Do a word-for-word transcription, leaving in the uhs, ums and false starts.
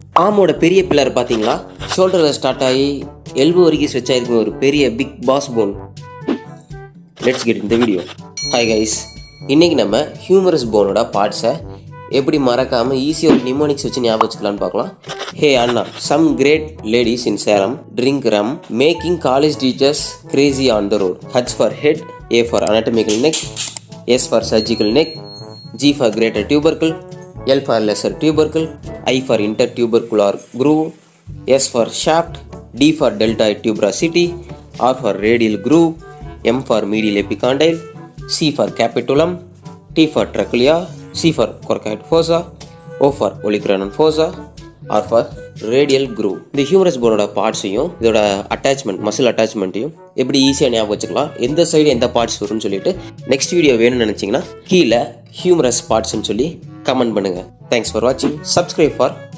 ஆமோட பெரிய பில்லர் பார்த்தீங்களா? ஷோல்டரில் ஸ்டார்ட் ஆகி எல்போ வரைக்கும் ஸ்ட்ரெச் ஆகிருக்கும் ஒரு பெரிய big boss bone. Let's get இந்த வீடியோ. ஹாய் கைஸ், இன்றைக்கி நம்ம ஹியூமரஸ் போனோட பார்ட்ஸை எப்படி மறக்காமல் ஈஸியாக ஒரு நிமோனிக்ஸ் வச்சு ஞாபகம் வச்சுக்கலான்னு பார்க்கலாம். ஹே அண்ணா, some great ladies in Salem drink rum making college teachers crazy on the road. H for head, A for anatomical neck, S for surgical neck, G for greater tubercle, L for lesser tubercle, I for intertubercular groove, S for shaft, D for deltoid tuberosity, R for radial groove, M for medial epicondyle, C for capitulum, T for trachea, C for coracoid fossa, O for olecranon fossa, R for radial groove. இந்த humerus போனோட பார்ட்ஸையும் இதோட attachment muscle அட்டாச்மெண்ட்டையும் எப்படி ஈஸியாக ஞாபகம் வச்சுக்கலாம், எந்த side எந்த பார்ட்ஸ் வரும்னு சொல்லிட்டு நெக்ஸ்ட் வீடியோ வேணும்னு நினச்சிங்கன்னா கீழே ஹியூமரஸ் பார்ட்ஸ்ன்னு சொல்லி கமெண்ட் பண்ணுங்கள். தேங்க்ஸ் ஃபார் வாட்சிங். Subscribe for